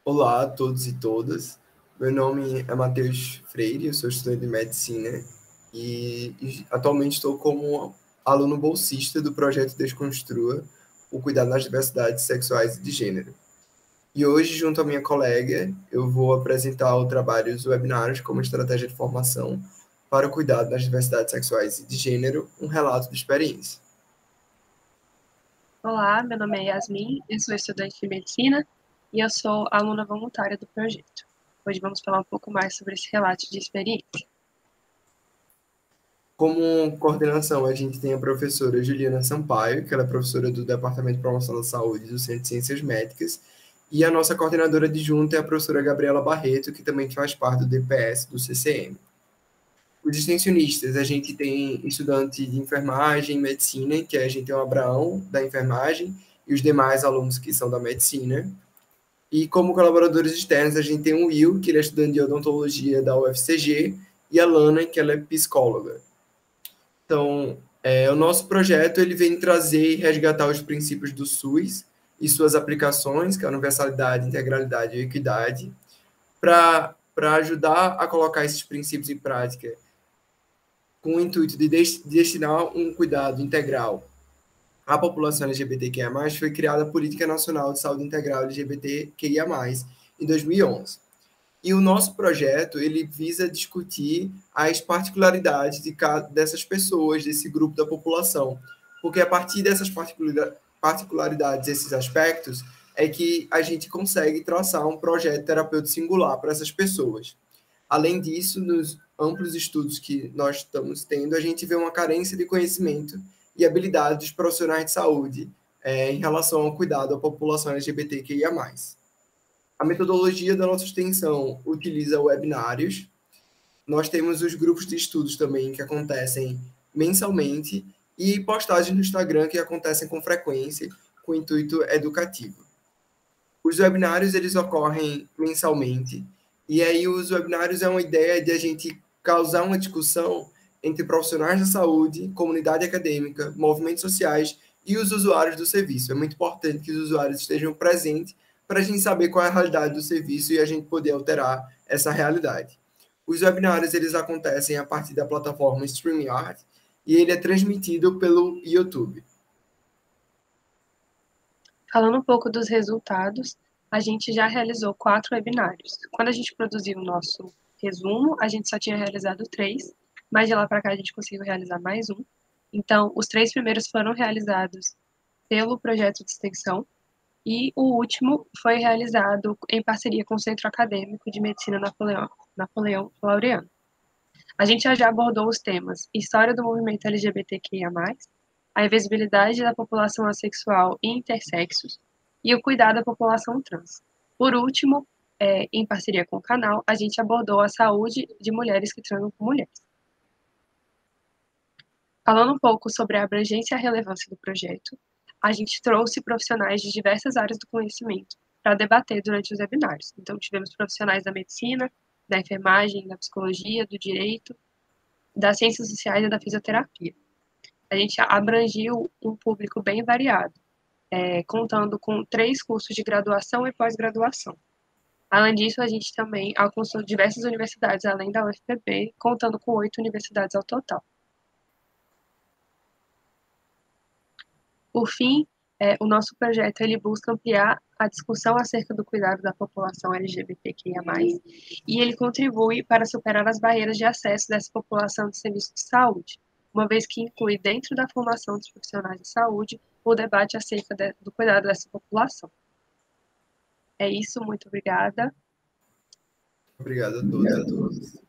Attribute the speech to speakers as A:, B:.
A: Olá a todos e todas. Meu nome é Matheus Freire, eu sou estudante de medicina e atualmente estou como aluno bolsista do projeto Desconstrua, o cuidado nas diversidades sexuais e de gênero. E hoje, junto à minha colega, eu vou apresentar o trabalho dos webinários como estratégia de formação para o cuidado nas diversidades sexuais e de gênero, um relato de experiência.
B: Olá, meu nome é Yasmin, eu sou estudante de medicina e eu sou aluna voluntária do projeto. Hoje vamos falar um pouco mais sobre esse relato de experiência.
A: Como coordenação, a gente tem a professora Juliana Sampaio, que ela é professora do Departamento de Promoção da Saúde do Centro de Ciências Médicas, e a nossa coordenadora adjunta é a professora Gabriela Barreto, que também faz parte do DPS do CCM. Os extensionistas, a gente tem estudante de enfermagem e medicina, que a gente tem o Abraão, da enfermagem, e os demais alunos que são da medicina. E como colaboradores externos, a gente tem o Will, que ele é estudante de odontologia da UFCG, e a Lana, que ela é psicóloga. Então, o nosso projeto ele vem trazer e resgatar os princípios do SUS e suas aplicações, que é a universalidade, integralidade e equidade, para ajudar a colocar esses princípios em prática com o intuito de destinar um cuidado integral à população LGBTQIA+, foi criada a Política Nacional de Saúde Integral LGBTQIA+, em 2011. E o nosso projeto, ele visa discutir as particularidades dessas pessoas, desse grupo da população, porque a partir dessas particularidades, esses aspectos, é que a gente consegue traçar um projeto terapêutico singular para essas pessoas. Além disso, nos amplos estudos que nós estamos tendo, a gente vê uma carência de conhecimento e habilidade dos profissionais de saúde em relação ao cuidado à população LGBTQIA+. A metodologia da nossa extensão utiliza webinários. Nós temos os grupos de estudos também que acontecem mensalmente e postagens no Instagram que acontecem com frequência com intuito educativo. Os webinários eles ocorrem mensalmente e aí os webinários é uma ideia de a gente causar uma discussão entre profissionais da saúde, comunidade acadêmica, movimentos sociais e os usuários do serviço. É muito importante que os usuários estejam presentes para a gente saber qual é a realidade do serviço e a gente poder alterar essa realidade. Os webinários eles acontecem a partir da plataforma StreamYard e ele é transmitido pelo YouTube.
B: Falando um pouco dos resultados, a gente já realizou 4 webinários. Quando a gente produziu o nosso resumo, a gente só tinha realizado 3, mas de lá para cá a gente conseguiu realizar mais um. Então, os 3 primeiros foram realizados pelo projeto de extensão, e o último foi realizado em parceria com o Centro Acadêmico de Medicina Napoleão Laureano. A gente já abordou os temas História do movimento LGBTQIA+, a invisibilidade da população assexual e intersexos e o cuidado da população trans. Por último, em parceria com o canal, a gente abordou a saúde de mulheres que transam com mulheres. Falando um pouco sobre a abrangência e a relevância do projeto, a gente trouxe profissionais de diversas áreas do conhecimento para debater durante os webinários. Então, tivemos profissionais da medicina, da enfermagem, da psicologia, do direito, das ciências sociais e da fisioterapia. A gente abrangiu um público bem variado, contando com 3 cursos de graduação e pós-graduação. Além disso, a gente também alcançou diversas universidades além da UFPB, contando com 8 universidades ao total. Por fim, o nosso projeto ele busca ampliar a discussão acerca do cuidado da população LGBTQIA+, e ele contribui para superar as barreiras de acesso dessa população de serviços de saúde, uma vez que inclui dentro da formação dos profissionais de saúde o debate acerca do cuidado dessa população. É isso, muito obrigada.
A: Obrigado a todos e a todas.